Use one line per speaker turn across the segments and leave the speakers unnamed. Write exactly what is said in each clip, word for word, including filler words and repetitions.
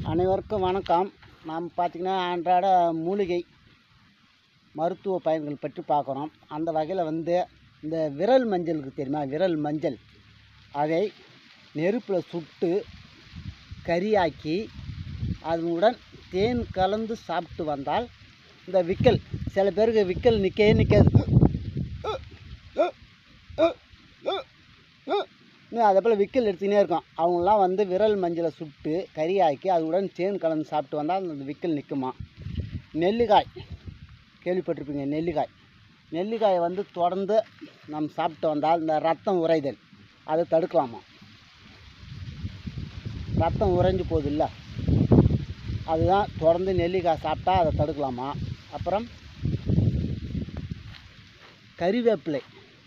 அனைவருக்கும் வணக்கம். நாம் பார்த்திங்கன்னா அன்றாட மூலிகை மருத்துவ பயன்கள் பற்றி பார்க்குறோம். அந்த வகையில் வந்து இந்த விரல் மஞ்சளுக்கு தெரியுமா, விரல் மஞ்சள் அதை நெருப்பில் சுட்டு கறியாக்கி அதனுடன் தேன் கலந்து சாப்பிட்டு வந்தால் இந்த விக்கல், சில பேருக்கு விக்கல் நிற்கவே நிற்காது, அதே போல் விக்கல் எடுத்துக்கினே இருக்கும். அவங்களாம் வந்து விரல் மஞ்சளை சுட்டு கறியாக்கி அதுடன் தேன் கலந்து சாப்பிட்டு வந்தால் அந்த விக்கல் நிற்குமா. நெல்லிக்காய் கேள்விப்பட்டிருப்பீங்க. நெல்லிக்காய் நெல்லிக்காயை வந்து தொடர்ந்து நம்ம சாப்பிட்டு வந்தால் இந்த ரத்தம் உறைதல் அதை தடுக்கலாமா. ரத்தம் உறைஞ்சி போகுது இல்லை, அதுதான் தொடர்ந்து நெல்லிக்காய் சாப்பிட்டா அதை தடுக்கலாமா. அப்புறம் கறிவேப்பிலை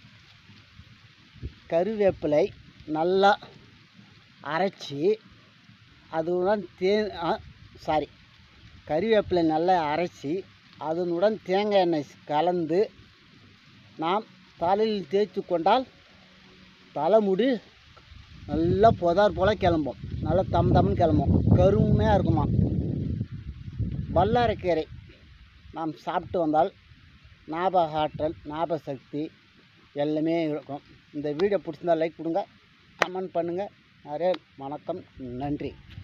கறிவேப்பிலை நல்லா அரைச்சி அதனுடன் தேன் சாரி கறிவேப்பிலை நல்லா அரைச்சி அதனுடன் தேங்காய் எண்ணெய் கலந்து நாம் தலையில் தேய்ச்சி கொண்டால் தலைமுடி நல்லா புதார் போல் கிளம்பும், நல்லா தம் தம்னு கிளம்பும், கருமையாக இருக்குமா. வல்லாரைக்கீரை நாம் சாப்பிட்டு வந்தால் ஞாபக ஆற்றல், ஞாபக சக்தி எல்லாமே இருக்கும். இந்த வீடியோ பிடிச்சிருந்தால் லைக் கொடுங்க, கமெண்ட் பண்ணுங்கள். நிறைய வணக்கம், நன்றி.